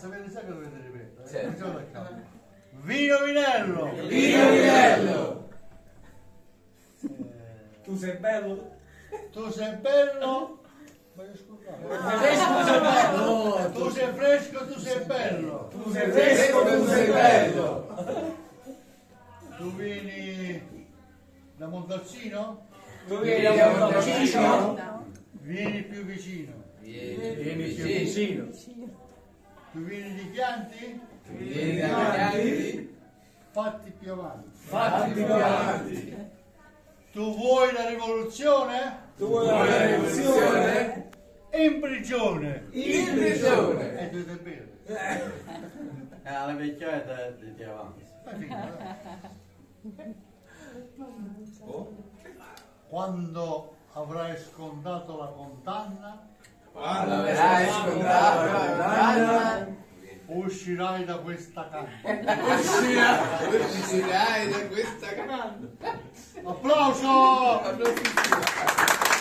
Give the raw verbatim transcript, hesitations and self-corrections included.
sapete già che dovete ripetere. Certo. Vino Vinello! Vino Vinello! Eh, Tu sei bello? tu sei bello! Ma io No, tu sei fresco, tu sei bello! tu sei fresco, tu sei bello. Tu vieni da Montalcino? Tu vieni da Montalcino? Vieni più vicino. Vieni più vicino. Tu vieni di Chianti? Vieni da Chianti? Fatti più avanti. Fatti più avanti. Tu vuoi la rivoluzione? Tu vuoi la rivoluzione? In prigione! In prigione! E dovete bere. Eh, alla vecchietta di più avanti. Ma figa, quando avrai scontato la condanna, Quando avrai scontato la condanna, uscirai da questa camera. uscirai da questa canna. Applauso! Applausi.